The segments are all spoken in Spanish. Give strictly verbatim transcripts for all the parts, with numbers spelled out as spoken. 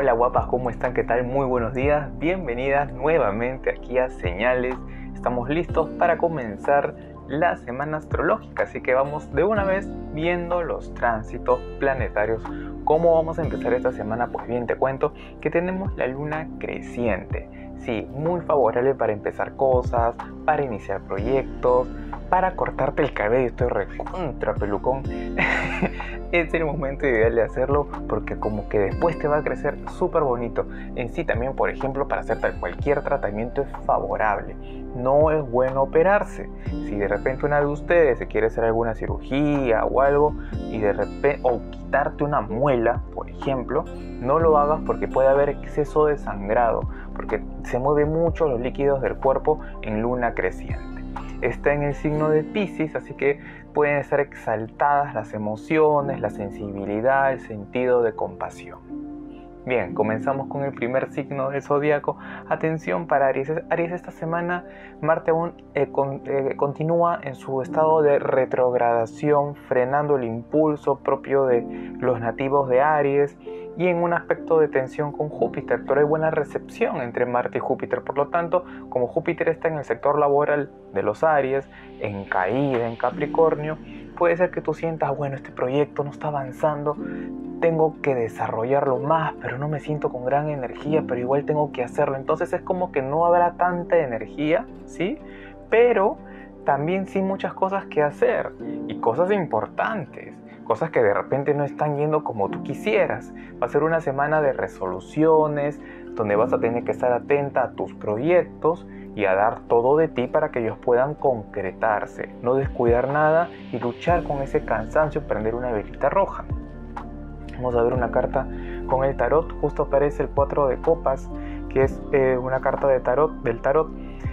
Hola guapas, ¿cómo están? ¿Qué tal? Muy buenos días, bienvenidas nuevamente aquí a Señales. Estamos listos para comenzar la semana astrológica, así que vamos de una vez viendo los tránsitos planetarios. ¿Cómo vamos a empezar esta semana? Pues bien, te cuento que tenemos la luna creciente. Sí, muy favorable para empezar cosas, para iniciar proyectos, para cortarte el cabello. Estoy recontra pelucón. Es el momento ideal de hacerlo porque como que después te va a crecer súper bonito. En sí también, por ejemplo, para hacer cualquier tratamiento es favorable. No es bueno operarse. Si de repente una de ustedes se quiere hacer alguna cirugía o algo y de repente, o quitarte una muela, por ejemplo, no lo hagas porque puede haber exceso de sangrado, porque se mueven mucho los líquidos del cuerpo en luna creciente. Está en el signo de Piscis, así que pueden ser exaltadas las emociones, la sensibilidad, el sentido de compasión. Bien, comenzamos con el primer signo del zodiaco. Atención para Aries. Aries, esta semana Marte aún eh, con, eh, continúa en su estado de retrogradación, frenando el impulso propio de los nativos de Aries y en un aspecto de tensión con Júpiter, pero hay buena recepción entre Marte y Júpiter. Por lo tanto, como Júpiter está en el sector laboral de los Aries, en caída, en Capricornio, puede ser que tú sientas, bueno, este proyecto no está avanzando, tengo que desarrollarlo más, pero no me siento con gran energía, pero igual tengo que hacerlo. Entonces es como que no habrá tanta energía, ¿sí? Pero también sí muchas cosas que hacer y cosas importantes, cosas que de repente no están yendo como tú quisieras. Va a ser una semana de resoluciones, donde vas a tener que estar atenta a tus proyectos y a dar todo de ti para que ellos puedan concretarse. No descuidar nada y luchar con ese cansancio, prender una velita roja. Vamos a ver una carta con el tarot. Justo aparece el cuatro de copas, que es eh, una carta de tarot, del tarot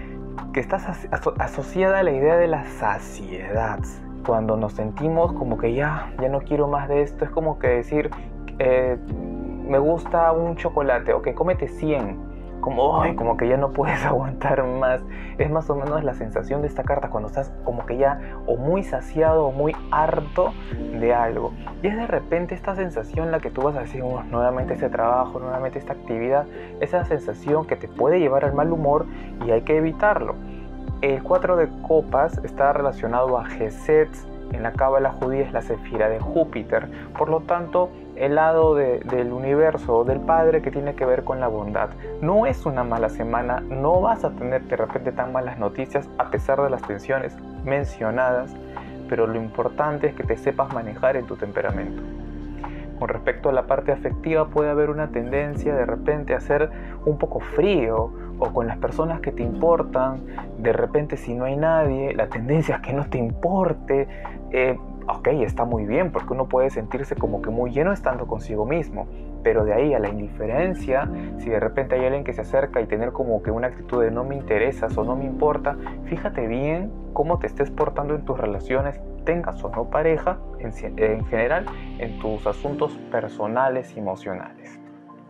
que está aso asociada a la idea de la saciedad. Cuando nos sentimos como que ya, ya no quiero más de esto, es como que decir, eh, me gusta un chocolate, ok, cómete cien. Como, ay, como que ya no puedes aguantar más. Es más o menos la sensación de esta carta cuando estás como que ya o muy saciado o muy harto de algo. Y es de repente esta sensación la que tú vas a decir, oh, nuevamente este trabajo, nuevamente esta actividad, esa sensación que te puede llevar al mal humor y hay que evitarlo. El cuatro de copas está relacionado a Geset. En la cábala judía es la cefira de Júpiter, por lo tanto el lado de, del universo, del Padre, que tiene que ver con la bondad. No es una mala semana, no vas a tener de repente tan malas noticias a pesar de las tensiones mencionadas, pero lo importante es que te sepas manejar en tu temperamento. Con respecto a la parte afectiva, puede haber una tendencia de repente a ser un poco frío, o con las personas que te importan. De repente, si no hay nadie, la tendencia es que no te importe. Eh, ok, está muy bien, porque uno puede sentirse como que muy lleno estando consigo mismo, pero de ahí a la indiferencia, si de repente hay alguien que se acerca y tener como que una actitud de no me interesas o no me importa, fíjate bien cómo te estés portando en tus relaciones, tengas o no pareja, en, en general, en tus asuntos personales y emocionales.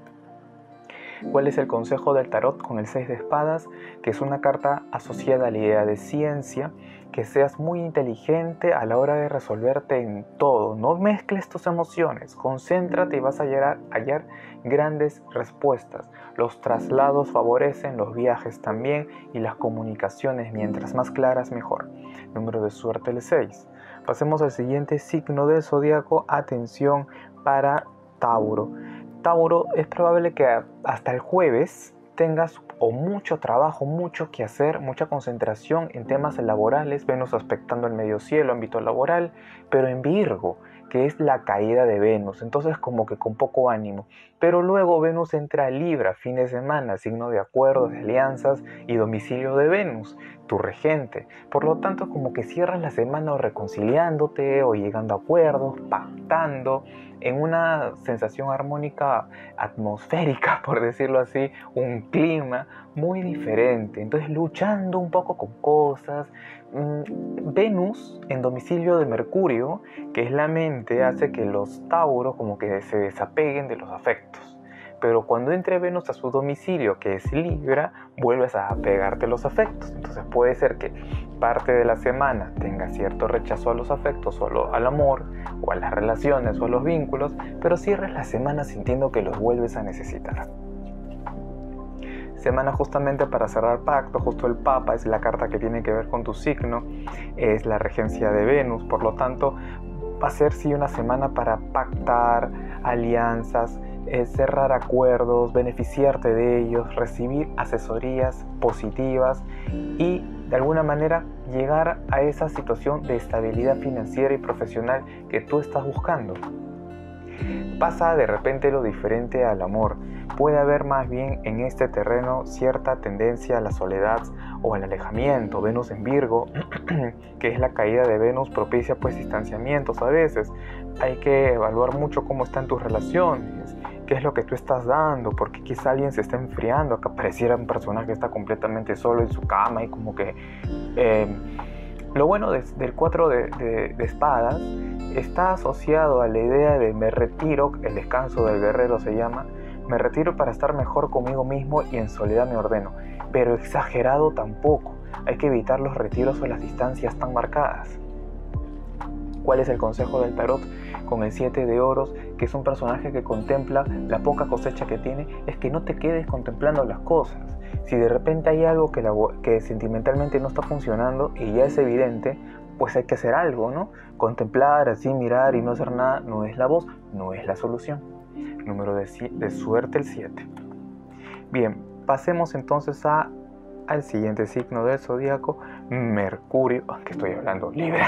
¿Cuál es el consejo del tarot con el seis de espadas? Que es una carta asociada a la idea de ciencia, que seas muy inteligente a la hora de resolverte en todo. No mezcles tus emociones, concéntrate y vas a hallar, hallar grandes respuestas. Los traslados favorecen, los viajes también y las comunicaciones, mientras más claras mejor. Número de suerte el seis. Pasemos al siguiente signo del zodiaco. Atención para Tauro. Tauro, es probable que hasta el jueves tengas o mucho trabajo, mucho que hacer, mucha concentración en temas laborales, Venus aspectando el medio cielo, ámbito laboral, pero en Virgo, que es la caída de Venus, entonces como que con poco ánimo. Pero luego Venus entra a Libra, fin de semana, signo de acuerdos, de alianzas y domicilio de Venus, tu regente. Por lo tanto, como que cierras la semana o reconciliándote o llegando a acuerdos, pactando, en una sensación armónica atmosférica, por decirlo así, un clima muy diferente. Entonces, luchando un poco con cosas. Venus en domicilio de Mercurio, que es la mente, hace que los tauros como que se desapeguen de los afectos. pero cuando entre Venus a su domicilio, que es Libra, vuelves a pegarte los afectos. Entonces puede ser que parte de la semana tenga cierto rechazo a los afectos o al amor, o a las relaciones o a los vínculos, pero cierres la semana sintiendo que los vuelves a necesitar. Semana justamente para cerrar pacto, justo el Papa es la carta que tiene que ver con tu signo, es la regencia de Venus, por lo tanto va a ser sí una semana para pactar alianzas, eh, cerrar acuerdos, beneficiarte de ellos, recibir asesorías positivas y de alguna manera llegar a esa situación de estabilidad financiera y profesional que tú estás buscando. Pasa de repente lo diferente al amor. Puede haber más bien en este terreno cierta tendencia a la soledad o al alejamiento. Venus en Virgo, que es la caída de Venus, propicia pues distanciamientos a veces. Hay que evaluar mucho cómo están tus relaciones, qué es lo que tú estás dando, porque quizá alguien se está enfriando. Acá pareciera un personaje que está completamente solo en su cama y como que... Eh, lo bueno de, del cuatro de, de, de espadas está asociado a la idea de me retiro, el descanso del guerrero se llama, me retiro para estar mejor conmigo mismo y en soledad me ordeno, pero exagerado tampoco, hay que evitar los retiros o las distancias tan marcadas. ¿Cuál es el consejo del tarot? Con el siete de oros, que es un personaje que contempla la poca cosecha que tiene, es que no te quedes contemplando las cosas. Si de repente hay algo que, la, que sentimentalmente no está funcionando y ya es evidente, pues hay que hacer algo, ¿no? Contemplar, así mirar y no hacer nada no es la voz, no es la solución. Número de, de suerte el siete. Bien, pasemos entonces a, al siguiente signo del zodiaco, Mercurio, que estoy hablando, Libra,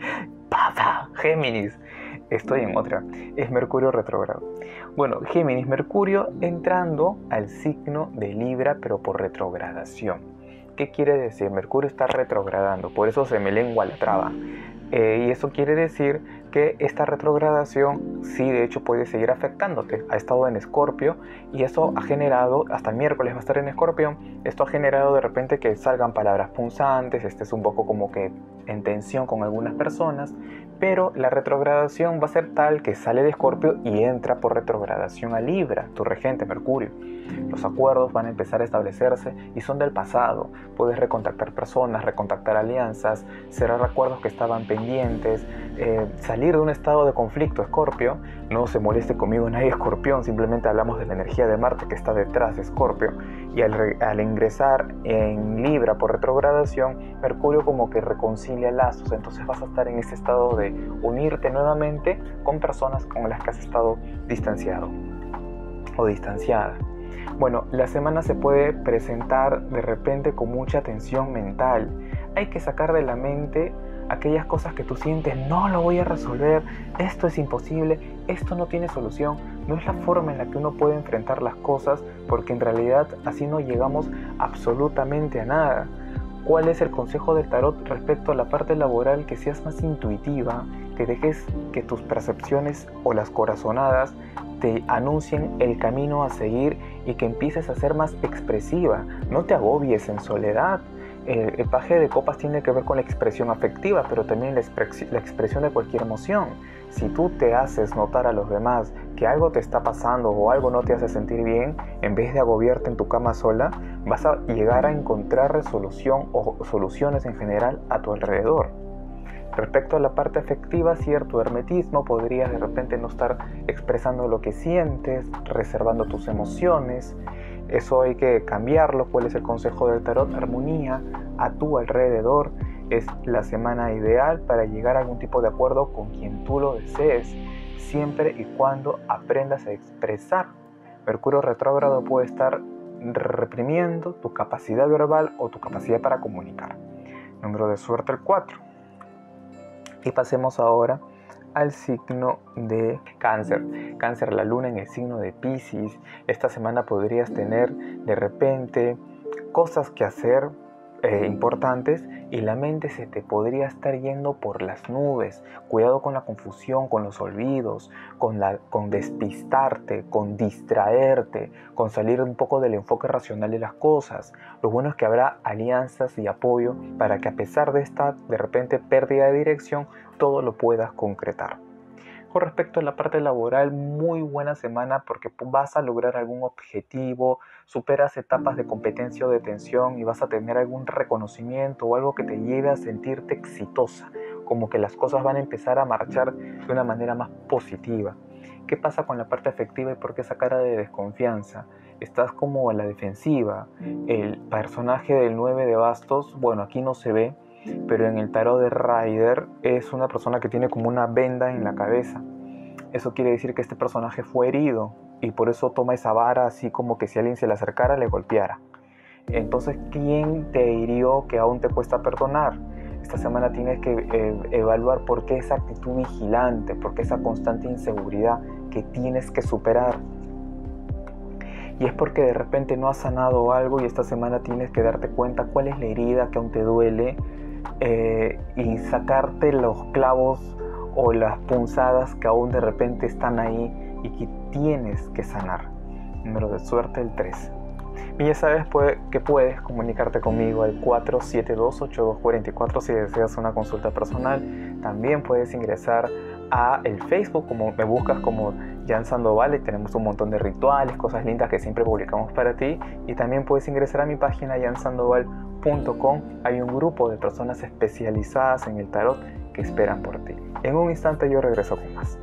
pasa, Géminis. Estoy en otra, es Mercurio retrógrado. Bueno, Géminis, Mercurio entrando al signo de Libra, pero por retrogradación. ¿Qué quiere decir? Mercurio está retrogradando, por eso se me lengua la traba. Eh, y eso quiere decir que esta retrogradación sí de hecho puede seguir afectándote. Ha estado en Escorpio y eso ha generado, hasta el miércoles va a estar en Escorpio, esto ha generado de repente que salgan palabras punzantes, estés un poco como que en tensión con algunas personas, pero la retrogradación va a ser tal que sale de Escorpio y entra por retrogradación a Libra, tu regente Mercurio. Los acuerdos van a empezar a establecerse y son del pasado. Puedes recontactar personas, recontactar alianzas, cerrar acuerdos que estaban pendientes, eh, salir de un estado de conflicto. Escorpio, no se moleste conmigo nadie Escorpión, simplemente hablamos de la energía de Marte que está detrás de Escorpio. Y al, re, al ingresar en Libra por retrogradación, Mercurio como que reconcilia lazos, entonces vas a estar en ese estado de unirte nuevamente con personas con las que has estado distanciado o distanciada. Bueno, la semana se puede presentar de repente con mucha tensión mental. Hay que sacar de la mente aquellas cosas que tú sientes, no lo voy a resolver, esto es imposible, esto no tiene solución. No es la forma en la que uno puede enfrentar las cosas, porque en realidad así no llegamos absolutamente a nada. ¿Cuál es el consejo del tarot respecto a la parte laboral? Que seas más intuitiva, que dejes que tus percepciones o las corazonadas te anuncien el camino a seguir y que empieces a ser más expresiva. No te agobies en soledad. Eh, el paje de copas tiene que ver con la expresión afectiva, pero también la, expres la expresión de cualquier emoción. Si tú te haces notar a los demás que algo te está pasando o algo no te hace sentir bien, en vez de agobiarte en tu cama sola, vas a llegar a encontrar resolución o soluciones en general a tu alrededor. Respecto a la parte afectiva, cierto hermetismo, podrías de repente no estar expresando lo que sientes, reservando tus emociones. Eso hay que cambiarlo. ¿Cuál es el consejo del tarot? Armonía a tu alrededor. Es la semana ideal para llegar a algún tipo de acuerdo con quien tú lo desees, siempre y cuando aprendas a expresar. Mercurio retrógrado puede estar reprimiendo tu capacidad verbal o tu capacidad para comunicar. Número de suerte el cuatro. Y pasemos ahora al signo de Cáncer. Cáncer, la luna en el signo de Piscis. Esta semana podrías tener de repente cosas que hacer eh, importantes y la mente se te podría estar yendo por las nubes. Cuidado con la confusión, con los olvidos, con, la, con despistarte, con distraerte, con salir un poco del enfoque racional de las cosas. Lo bueno es que habrá alianzas y apoyo para que a pesar de esta de repente pérdida de dirección, todo lo puedas concretar. Con respecto a la parte laboral, muy buena semana porque vas a lograr algún objetivo, superas etapas de competencia o de tensión y vas a tener algún reconocimiento o algo que te lleve a sentirte exitosa, como que las cosas van a empezar a marchar de una manera más positiva. ¿Qué pasa con la parte afectiva y por qué esa cara de desconfianza? Estás como a la defensiva. El personaje del nueve de bastos, bueno, aquí no se ve, pero en el tarot de Rider es una persona que tiene como una venda en la cabeza. Eso quiere decir que este personaje fue herido y por eso toma esa vara así como que si alguien se le acercara le golpeara. Entonces, ¿quién te hirió que aún te cuesta perdonar? Esta semana tienes que eh, evaluar por qué esa actitud vigilante, por qué esa constante inseguridad que tienes que superar. Y es porque de repente no has sanado algo y esta semana tienes que darte cuenta cuál es la herida que aún te duele eh, y sacarte los clavos o las punzadas que aún de repente están ahí y que tienes que sanar. Número de suerte el tres. Y ya sabes puede, que puedes comunicarte conmigo al cuatro siete dos, ocho dos cuatro cuatro si deseas una consulta personal. También puedes ingresar a el Facebook, como me buscas como Jan Sandoval, y tenemos un montón de rituales, cosas lindas que siempre publicamos para ti. Y también puedes ingresar a mi página jan sandoval punto com. Hay un grupo de personas especializadas en el tarot que esperan por ti. En un instante yo regreso con más.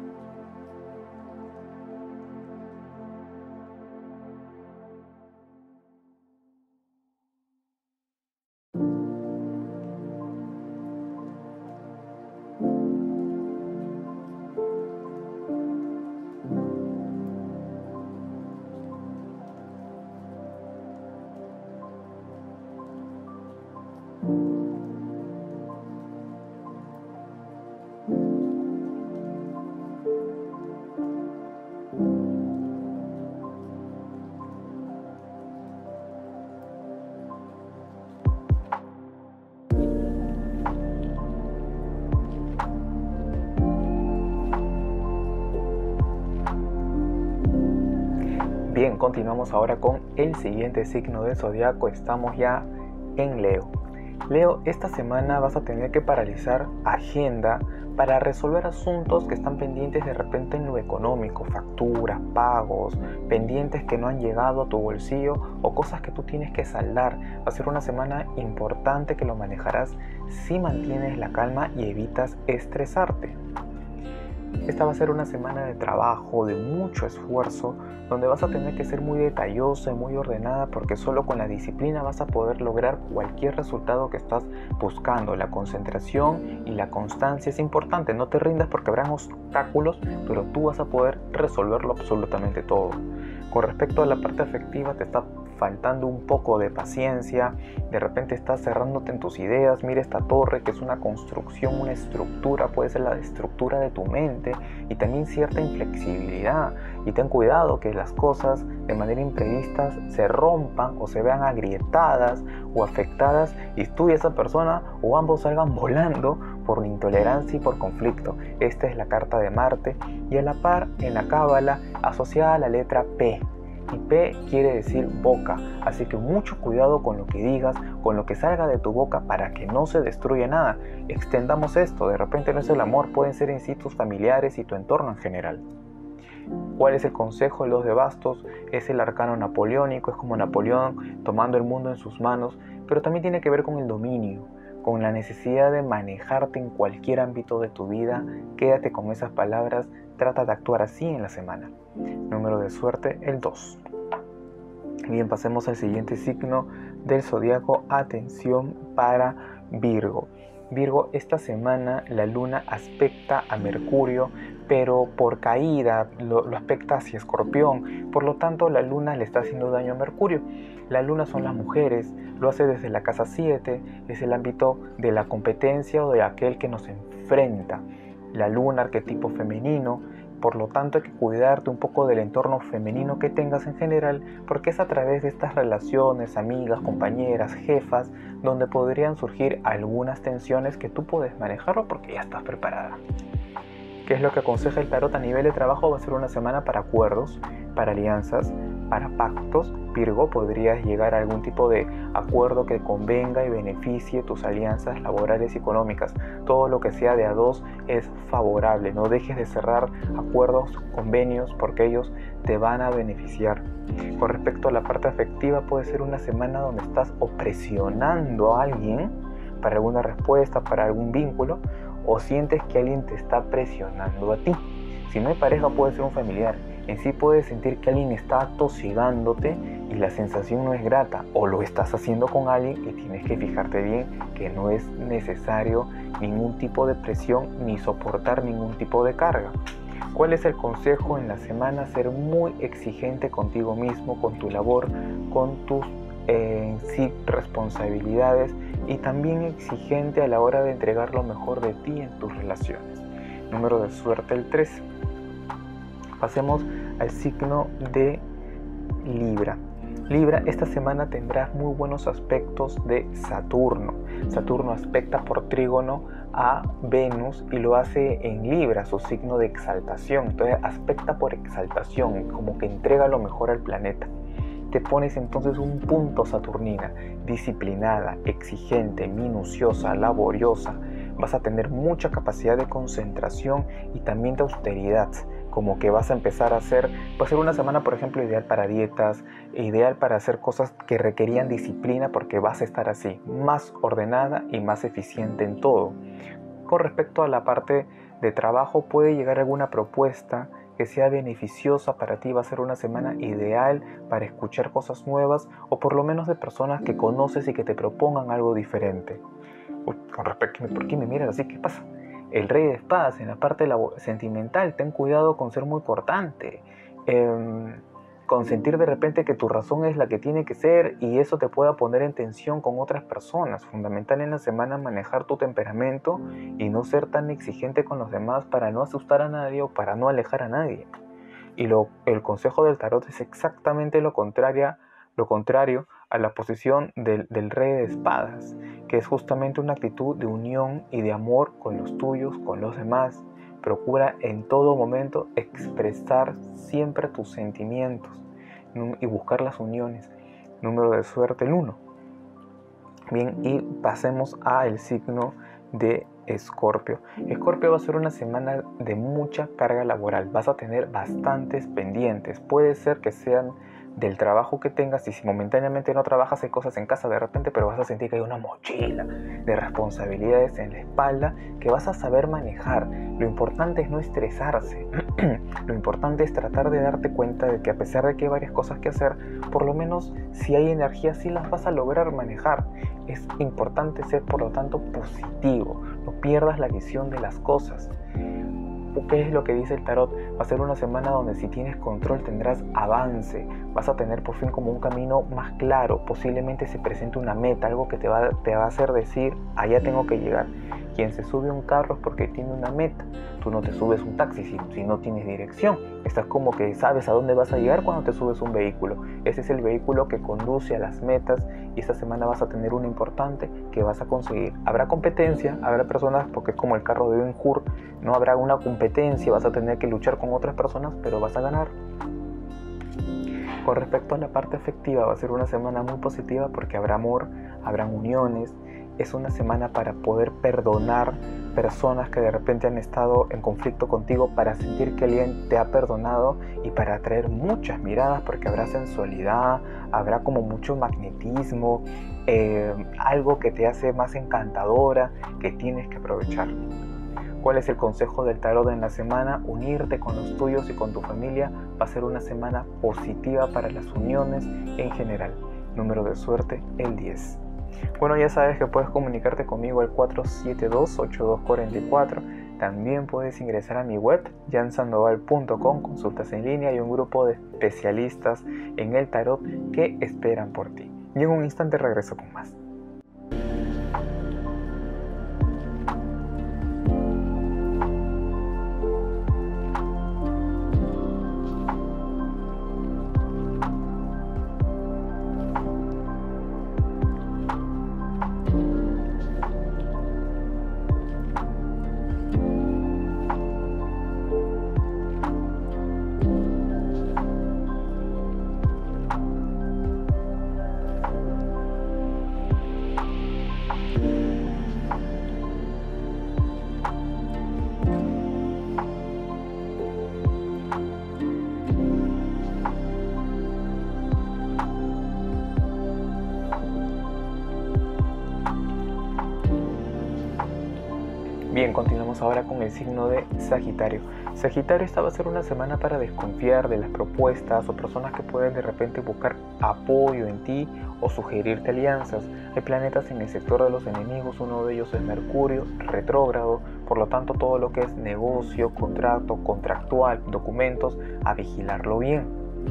Bien, continuamos ahora con el siguiente signo del zodiaco. Estamos ya en Leo. Leo, esta semana vas a tener que paralizar agenda para resolver asuntos que están pendientes de repente en lo económico, facturas, pagos, pendientes que no han llegado a tu bolsillo o cosas que tú tienes que saldar. Va a ser una semana importante que lo manejarás si mantienes la calma y evitas estresarte. Esta va a ser una semana de trabajo, de mucho esfuerzo, donde vas a tener que ser muy detallosa y muy ordenada porque solo con la disciplina vas a poder lograr cualquier resultado que estás buscando. La concentración y la constancia es importante, no te rindas porque habrán obstáculos, pero tú vas a poder resolverlo absolutamente todo. Con respecto a la parte afectiva, te está faltando un poco de paciencia, de repente estás cerrándote en tus ideas. Mira esta torre que es una construcción, una estructura, puede ser la estructura de tu mente y también cierta inflexibilidad. Y ten cuidado que las cosas de manera imprevista se rompan o se vean agrietadas o afectadas y tú y esa persona o ambos salgan volando por intolerancia y por conflicto. Esta es la carta de Marte y a la par en la cábala asociada a la letra P. Y P quiere decir boca, así que mucho cuidado con lo que digas, con lo que salga de tu boca para que no se destruya nada. Extendamos esto, de repente no es el amor, pueden ser en sí tus familiares y tu entorno en general. ¿Cuál es el consejo de los de bastos? Es el arcano napoleónico, es como Napoleón tomando el mundo en sus manos, pero también tiene que ver con el dominio, con la necesidad de manejarte en cualquier ámbito de tu vida. Quédate con esas palabras, trata de actuar así en la semana. Número de suerte, el dos. Bien, pasemos al siguiente signo del zodiaco. Atención para Virgo. Virgo, esta semana la luna aspecta a Mercurio, pero por caída lo, lo aspecta hacia Escorpión. Por lo tanto, la luna le está haciendo daño a Mercurio. La luna son las mujeres, lo hace desde la casa siete, es el ámbito de la competencia o de aquel que nos enfrenta. La luna, arquetipo femenino. Por lo tanto hay que cuidarte un poco del entorno femenino que tengas en general, porque es a través de estas relaciones, amigas, compañeras, jefas, donde podrían surgir algunas tensiones que tú puedes manejarlo porque ya estás preparada. ¿Qué es lo que aconseja el tarot a nivel de trabajo? Va a ser una semana para acuerdos, para alianzas, para pactos, Virgo, podrías llegar a algún tipo de acuerdo que convenga y beneficie tus alianzas laborales y económicas. Todo lo que sea de a dos es favorable. No dejes de cerrar acuerdos, convenios, porque ellos te van a beneficiar. Con respecto a la parte afectiva, puede ser una semana donde estás o presionando a alguien para alguna respuesta, para algún vínculo, o sientes que alguien te está presionando a ti. Si no hay pareja, puede ser un familiar. En sí puedes sentir que alguien está atosigándote y la sensación no es grata, o lo estás haciendo con alguien y tienes que fijarte bien que no es necesario ningún tipo de presión ni soportar ningún tipo de carga. ¿Cuál es el consejo en la semana? Ser muy exigente contigo mismo, con tu labor, con tus eh, sí, responsabilidades, y también exigente a la hora de entregar lo mejor de ti en tus relaciones. Número de suerte el tres. Pasemos al signo de Libra. Libra, esta semana tendrás muy buenos aspectos de Saturno. Saturno aspecta por trígono a Venus y lo hace en Libra, su signo de exaltación. Entonces aspecta por exaltación, como que entrega lo mejor al planeta. Te pones entonces un punto saturnina, disciplinada, exigente, minuciosa, laboriosa. Vas a tener mucha capacidad de concentración y también de austeridad, como que vas a empezar a hacer, va a ser una semana, por ejemplo, ideal para dietas, ideal para hacer cosas que requerían disciplina, porque vas a estar así, más ordenada y más eficiente en todo. Con respecto a la parte de trabajo, puede llegar alguna propuesta que sea beneficiosa para ti. Va a ser una semana ideal para escuchar cosas nuevas, o por lo menos de personas que conoces y que te propongan algo diferente. Uy, con respecto a ¿por qué me miras así? ¿Qué pasa? El rey de espadas, en la parte sentimental, ten cuidado con ser muy cortante, eh, con sentir de repente que tu razón es la que tiene que ser, y eso te pueda poner en tensión con otras personas. Fundamental en la semana manejar tu temperamento y no ser tan exigente con los demás para no asustar a nadie o para no alejar a nadie. Y lo, el consejo del tarot es exactamente lo contrario, lo contrario a la posición del, del rey de espadas, que es justamente una actitud de unión y de amor con los tuyos, con los demás. Procura en todo momento expresar siempre tus sentimientos y buscar las uniones. Número de suerte el uno. Bien, y pasemos al signo de Escorpio. Escorpio va a ser una semana de mucha carga laboral. Vas a tener bastantes pendientes. Puede ser que sean del trabajo que tengas, y si momentáneamente no trabajas, hay cosas en casa de repente, pero vas a sentir que hay una mochila de responsabilidades en la espalda que vas a saber manejar. Lo importante es no estresarse. Lo importante es tratar de darte cuenta de que a pesar de que hay varias cosas que hacer, por lo menos si hay energía, sí las vas a lograr manejar. Es importante ser, por lo tanto, positivo. No pierdas la visión de las cosas. ¿Qué es lo que dice el tarot? Va a ser una semana donde, si tienes control, tendrás avance. Vas a tener por fin como un camino más claro. Posiblemente se presente una meta, algo que te va, te va a hacer decir, allá tengo que llegar. Quien se sube a un carro es porque tiene una meta. Tú no te subes un taxi si, si no tienes dirección. Estás como que sabes a dónde vas a llegar cuando te subes un vehículo. Ese es el vehículo que conduce a las metas, y esta semana vas a tener una importante que vas a conseguir. Habrá competencia, habrá personas, porque es como el carro de Ben-Hur, no habrá una competencia, vas a tener que luchar con otras personas, pero vas a ganar. Con respecto a la parte afectiva, va a ser una semana muy positiva porque habrá amor, habrán uniones. Es una semana para poder perdonar personas que de repente han estado en conflicto contigo, para sentir que alguien te ha perdonado y para atraer muchas miradas, porque habrá sensualidad, habrá como mucho magnetismo, eh, algo que te hace más encantadora, que tienes que aprovechar. ¿Cuál es el consejo del tarot en la semana? Unirte con los tuyos y con tu familia. Va a ser una semana positiva para las uniones en general. Número de suerte el diez. Bueno, ya sabes que puedes comunicarte conmigo al cuatro siete dos, ocho dos cuatro cuatro. También puedes ingresar a mi web, jan sandoval punto com, consultas en línea y un grupo de especialistas en el tarot que esperan por ti. Y en un instante regreso con más. Bien, continuamos ahora con el signo de Sagitario. Sagitario, esta va a ser una semana para desconfiar de las propuestas o personas que pueden de repente buscar apoyo en ti o sugerirte alianzas. Hay planetas en el sector de los enemigos, uno de ellos es Mercurio, retrógrado, por lo tanto todo lo que es negocio, contrato, contractual, documentos, a vigilarlo bien.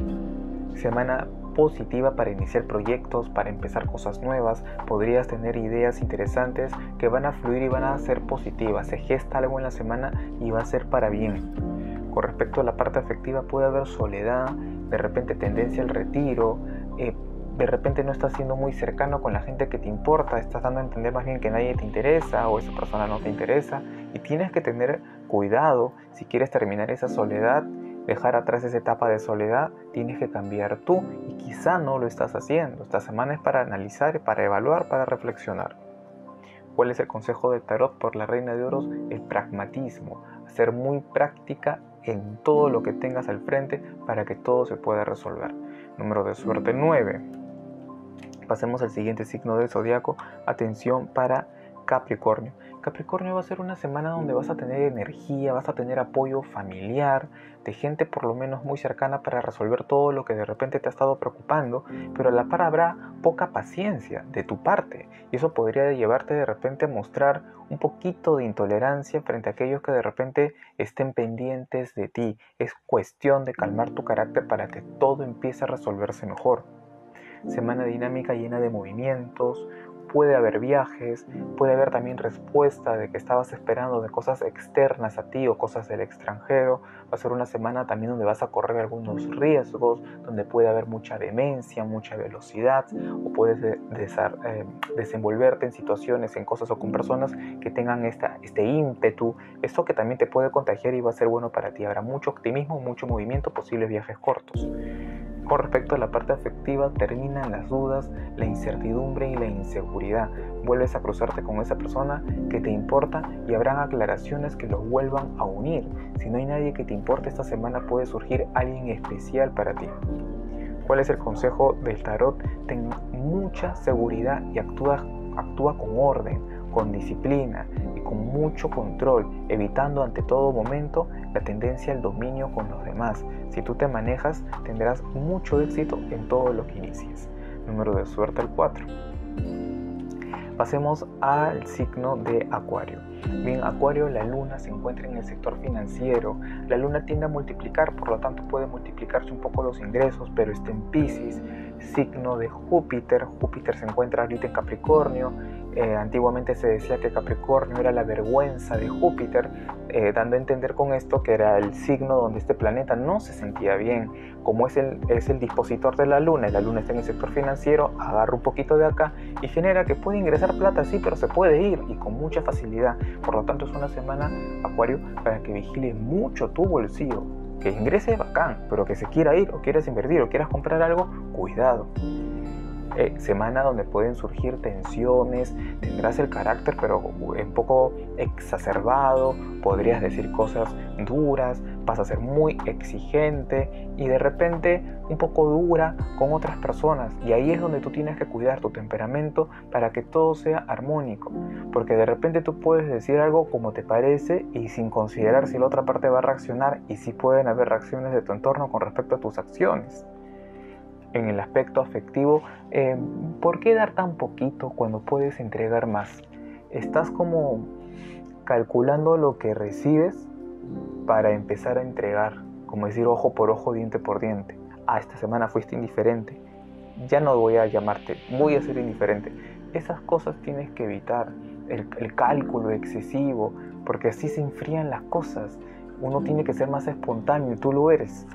Semana positiva para iniciar proyectos, para empezar cosas nuevas. Podrías tener ideas interesantes que van a fluir y van a ser positivas. Se gesta algo en la semana y va a ser para bien. Con respecto a la parte afectiva, puede haber soledad, de repente tendencia al retiro, eh, de repente no estás siendo muy cercano con la gente que te importa, estás dando a entender más bien que nadie te interesa o esa persona no te interesa, y tienes que tener cuidado si quieres terminar esa soledad, dejar atrás esa etapa de soledad. Tienes que cambiar tú y quizá no lo estás haciendo. Esta semana es para analizar, para evaluar, para reflexionar. ¿Cuál es el consejo del tarot por la Reina de Oros? El pragmatismo, ser muy práctica en todo lo que tengas al frente para que todo se pueda resolver. Número de suerte nueve. Pasemos al siguiente signo del zodiaco. Atención para Capricornio. Capricornio va a ser una semana donde vas a tener energía, vas a tener apoyo familiar, de gente por lo menos muy cercana para resolver todo lo que de repente te ha estado preocupando, pero a la par habrá poca paciencia de tu parte y eso podría llevarte de repente a mostrar un poquito de intolerancia frente a aquellos que de repente estén pendientes de ti. Es cuestión de calmar tu carácter para que todo empiece a resolverse mejor. Semana dinámica llena de movimientos. Puede haber viajes, puede haber también respuesta de que estabas esperando de cosas externas a ti o cosas del extranjero. Va a ser una semana también donde vas a correr algunos riesgos, donde puede haber mucha vehemencia, mucha velocidad, o puedes de, de, eh, desenvolverte en situaciones, en cosas o con personas que tengan esta, este ímpetu. Esto que también te puede contagiar y va a ser bueno para ti. Habrá mucho optimismo, mucho movimiento, posibles viajes cortos. Con respecto a la parte afectiva, terminan las dudas, la incertidumbre y la inseguridad. Vuelves a cruzarte con esa persona que te importa y habrán aclaraciones que los vuelvan a unir. Si no hay nadie que te importe, esta semana puede surgir alguien especial para ti. ¿Cuál es el consejo del tarot? Ten mucha seguridad y actúa, actúa con orden, con disciplina y con mucho control, evitando ante todo momento la tendencia al dominio con los demás. Si tú te manejas, tendrás mucho éxito en todo lo que inicies. Número de suerte el cuatro. Pasemos al signo de Acuario. Bien, Acuario, la luna se encuentra en el sector financiero. La luna tiende a multiplicar, por lo tanto puede multiplicarse un poco los ingresos, pero está en Piscis, signo de Júpiter. Júpiter se encuentra ahorita en Capricornio. Eh, antiguamente se decía que Capricornio era la vergüenza de Júpiter, eh, dando a entender con esto que era el signo donde este planeta no se sentía bien. Como es el, es el dispositor de la luna, y la luna está en el sector financiero, agarra un poquito de acá y genera que puede ingresar plata, sí, pero se puede ir y con mucha facilidad. Por lo tanto, es una semana, Acuario, para que vigiles mucho tu bolsillo. Que ingrese bacán, pero que se quiera ir o quieras invertir o quieras comprar algo, cuidado. Eh, semana donde pueden surgir tensiones, tendrás el carácter pero un poco exacerbado, podrías decir cosas duras, vas a ser muy exigente y de repente un poco dura con otras personas, y ahí es donde tú tienes que cuidar tu temperamento para que todo sea armónico, porque de repente tú puedes decir algo como te parece y sin considerar si la otra parte va a reaccionar, y si pueden haber reacciones de tu entorno con respecto a tus acciones. En el aspecto afectivo, eh, ¿por qué dar tan poquito cuando puedes entregar más? Estás como calculando lo que recibes para empezar a entregar, como decir ojo por ojo, diente por diente. Ah, esta semana fuiste indiferente, ya no voy a llamarte, voy a ser indiferente. Esas cosas tienes que evitar, el, el cálculo excesivo, porque así se enfrían las cosas. Uno tiene que ser más espontáneo y tú lo eres.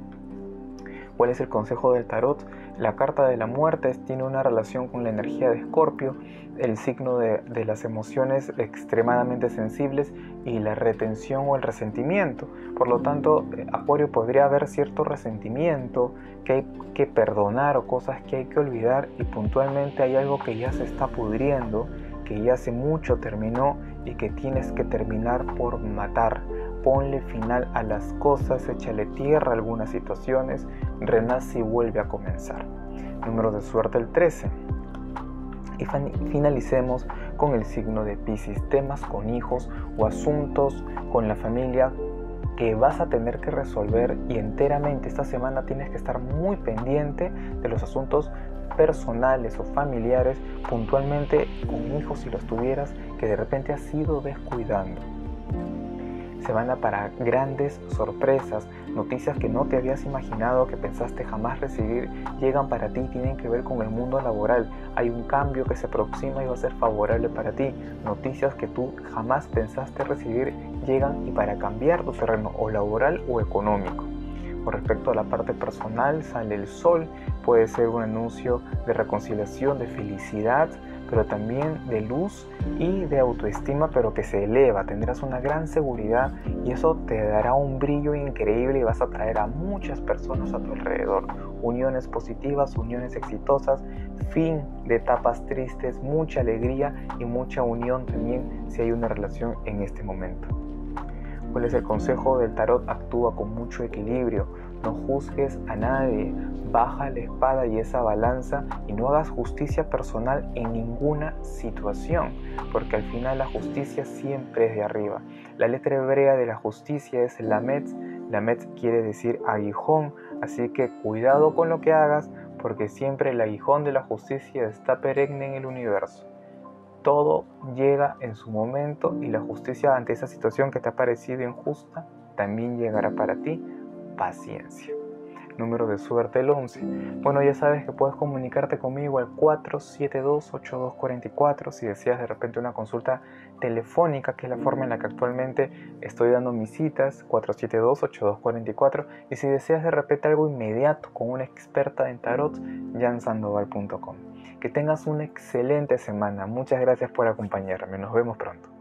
¿Cuál es el consejo del tarot? La carta de la muerte tiene una relación con la energía de Escorpio, el signo de, de las emociones extremadamente sensibles y la retención o el resentimiento. Por lo tanto, Acuario, podría haber cierto resentimiento que hay que perdonar o cosas que hay que olvidar, y puntualmente hay algo que ya se está pudriendo, que ya hace mucho terminó y que tienes que terminar por matar. Ponle final a las cosas, échale tierra a algunas situaciones, renace y vuelve a comenzar. Número de suerte el trece. Y finalicemos con el signo de Piscis, temas con hijos o asuntos con la familia que vas a tener que resolver, y enteramente esta semana tienes que estar muy pendiente de los asuntos personales o familiares, puntualmente con hijos si los tuvieras, que de repente has ido descuidando. Semana para grandes sorpresas, noticias que no te habías imaginado, que pensaste jamás recibir, llegan para ti y tienen que ver con el mundo laboral. Hay un cambio que se aproxima y va a ser favorable para ti. Noticias que tú jamás pensaste recibir llegan, y para cambiar tu terreno o laboral o económico. Con respecto a la parte personal, sale el sol, puede ser un anuncio de reconciliación, de felicidad, pero también de luz y de autoestima, pero que se eleva. Tendrás una gran seguridad y eso te dará un brillo increíble, y vas a atraer a muchas personas a tu alrededor. Uniones positivas, uniones exitosas, fin de etapas tristes, mucha alegría y mucha unión también si hay una relación en este momento. ¿Cuál es el consejo del tarot? Actúa con mucho equilibrio, no juzgues a nadie, baja la espada y esa balanza y no hagas justicia personal en ninguna situación, porque al final la justicia siempre es de arriba. La letra hebrea de la justicia es Lamet. Lamet quiere decir aguijón, así que cuidado con lo que hagas, porque siempre el aguijón de la justicia está perenne en el universo. Todo llega en su momento, y la justicia ante esa situación que te ha parecido injusta también llegará para ti. Paciencia. Número de suerte el once. Bueno, ya sabes que puedes comunicarte conmigo al cuatro siete dos, ocho dos cuatro cuatro si deseas de repente una consulta telefónica, que es la forma en la que actualmente estoy dando mis citas, cuatro siete dos, ocho dos cuatro cuatro, y si deseas de repente algo inmediato con una experta en tarot, jan sandoval punto com. Que tengas una excelente semana. Muchas gracias por acompañarme. Nos vemos pronto.